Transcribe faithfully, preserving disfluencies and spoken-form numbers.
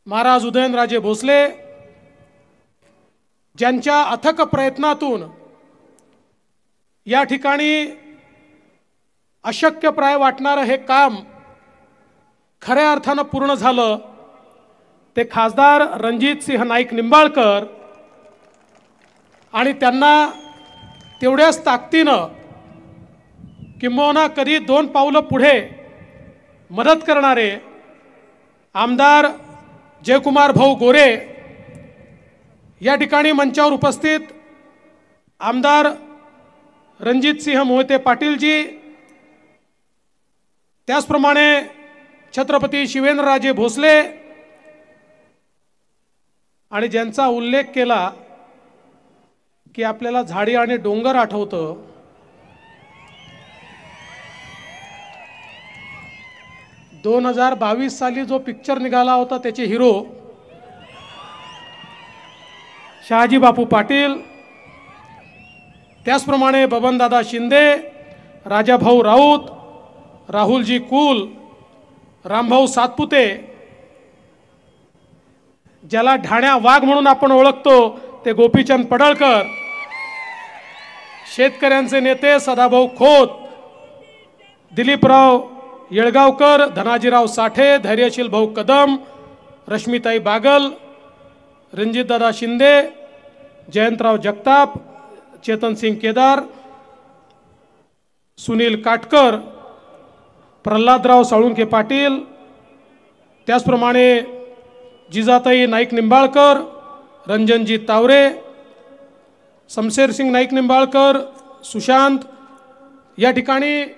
महाराज उदयनराजे भोसले ज्यांच्या अथक प्रयत्नातून या ठिकाणी अशक्यप्राय वाटणारे हे काम खऱ्या अर्थाने पूर्ण झालं ते खासदार रणजितसिंह नाईक निंबाळकर आणि त्यांना तेवढ्याच ताकदीनं किंबहुना कधी दोन पावलं पुढे मदत करणारे आमदार जयकुमार भाऊ गोरे या ठिकाणी मंचावर उपस्थित आमदार रणजितसिंह मोहिते पाटीलजी, त्याचप्रमाणे छत्रपती शिवेंद्रराजे भोसले आणि ज्यांचा उल्लेख केला की आपल्याला झाडी आणि डोंगर आठवतं, दोन हजार बावीस साली जो पिक्चर निघाला होता त्याचे हिरो शहाजी बापू पाटील, त्याचप्रमाणे बबनदादा शिंदे, राजाभाऊ राऊत, राहुलजी कुल, रामभाऊ सातपुते, ज्याला ढाण्या वाघ म्हणून आपण ओळखतो ते गोपीचंद पडळकर, शेतकऱ्यांचे नेते सदाभाऊ खोत, दिलीपराव येळगावकर, धनाजीराव साठे, धैर्यशील भाऊ कदम, रश्मिताई बागल, रणजितदादा शिंदे, जयंतराव जगताप, चेतनसिंग केदार, सुनील काटकर, प्रल्हादराव साळुंखे पाटील, त्याचप्रमाणे जिजाताई नाईक निंबाळकर, रंजनजी तावरे, शमशेरसिंग नाईक निंबाळकर, सुशांत या ठिकाणी